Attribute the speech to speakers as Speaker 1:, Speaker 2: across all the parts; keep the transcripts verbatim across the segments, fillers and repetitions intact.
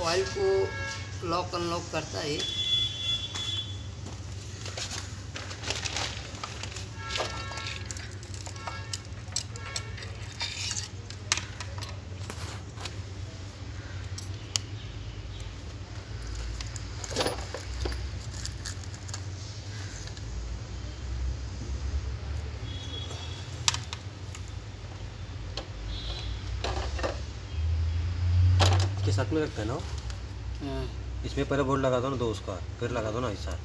Speaker 1: Oil को lock unlock करता है।
Speaker 2: के साथ में रखते हैं ना, इसमें पहले बोर्ड लगा दो ना, दो उसका फिर लगा दो ना ऐसा।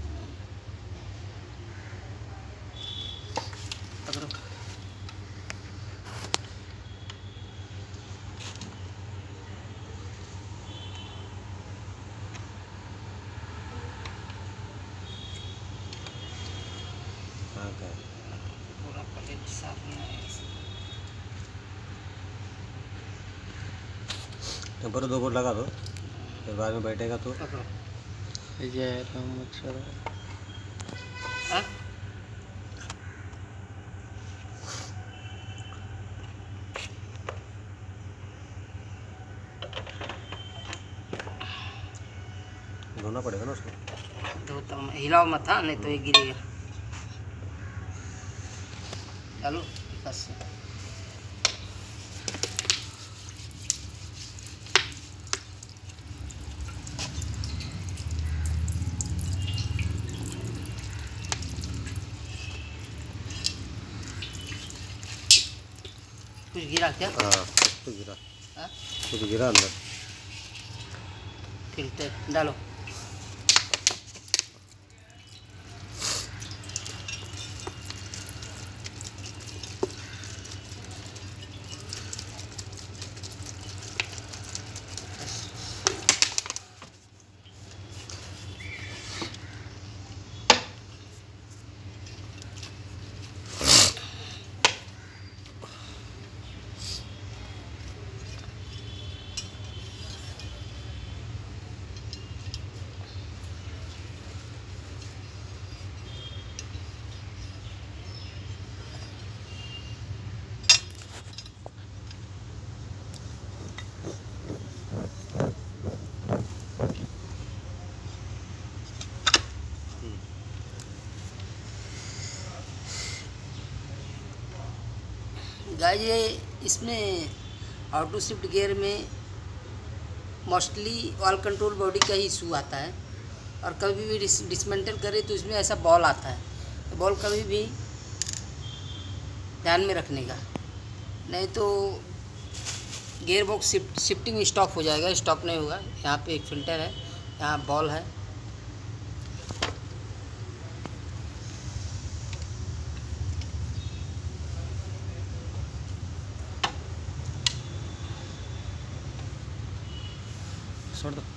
Speaker 2: हाँ क्या
Speaker 1: पूरा प्लेट साफ नहीं आएगा।
Speaker 2: ऊपर दो बोर्ड लगा दो, फिर बाद में बैठेगा तो
Speaker 1: हाँ?
Speaker 2: धोना पड़ेगा ना उसको।
Speaker 1: दो तो हिलाओ मत, हाँ, नहीं तो ये गिरेगा। डालो बस। कुछ गिरा क्या?
Speaker 2: हाँ कुछ गिरा,
Speaker 1: हाँ?
Speaker 2: कुछ गिरा अंदर।
Speaker 1: फिल्टर डालो। गाइस ये इसमें ऑटो शिफ्ट गियर में मोस्टली ऑयल कंट्रोल बॉडी का ही इशू आता है, और कभी भी डिस डिसमेंटल करे तो इसमें ऐसा बॉल आता है। तो बॉल कभी भी ध्यान में रखने का, नहीं तो gear box shift shifting stop हो जाएगा। स्टॉप नहीं होगा। यहाँ पे एक फिल्टर है, यहाँ बॉल है।
Speaker 2: छोड़ दो।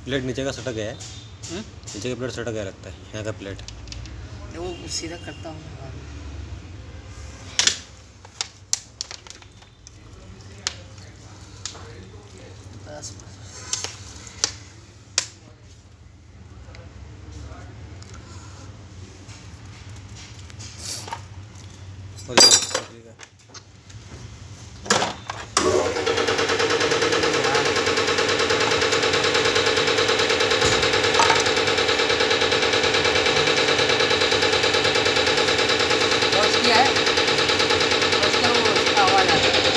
Speaker 2: प्लेट नीचे का सटक गया है,
Speaker 1: हम्म?
Speaker 2: नीचे का प्लेट सटक गया लगता है, यहाँ का प्लेट।
Speaker 1: वो सीधा करता हूँ बस।
Speaker 2: और ठीक है।
Speaker 1: किया है उसका वो उसका आवाज़ आता है।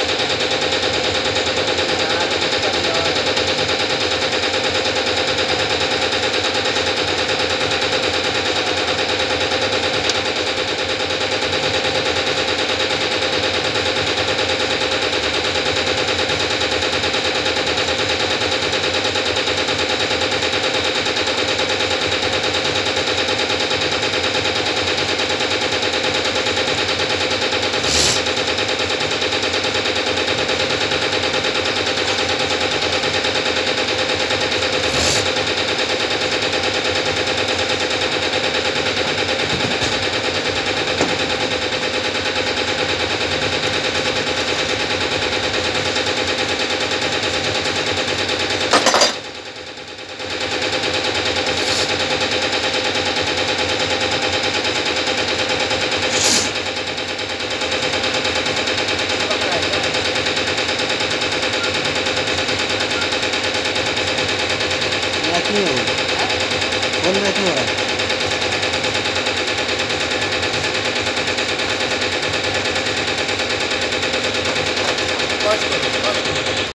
Speaker 2: मैच नहीं हो रहा, कौन मैच नहीं हो रहा है?